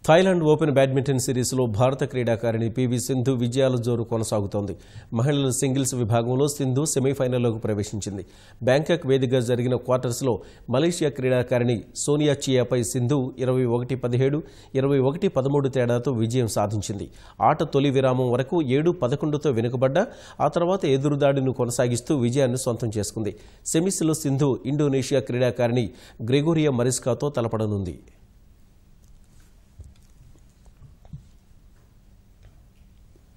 Thailand open badminton సిరీస్లో భారత క్రీడాకారిణి పీవీ సింధు విజయాల జోరు కొనసాగుతోంది. మహిళల సింగిల్స్ విభాగంలో సింధు సెమీఫైనల్లోకి ప్రవేశించింది. బ్యాంకాక్ వేదికగా జరిగిన క్వార్టర్స్లో మలేషియా క్రీడాకారిణి సోనియా చియాపై సింధు 21-17, 21-13 తేడాతో విజయం సాధించింది. ఆట తొలి విరామం వరకు 7-11తో వెనుకబడ్డా ఆ తర్వాత ఎదురుదాడిని కొనసాగిస్తూ విజయాన్ని సొంతం చేసుకుంది. సెమీస్లో సింధు ఇండోనేషియా క్రీడాకారిణి గ్రెగోరియా మరిస్కాతో తలపడనుంది.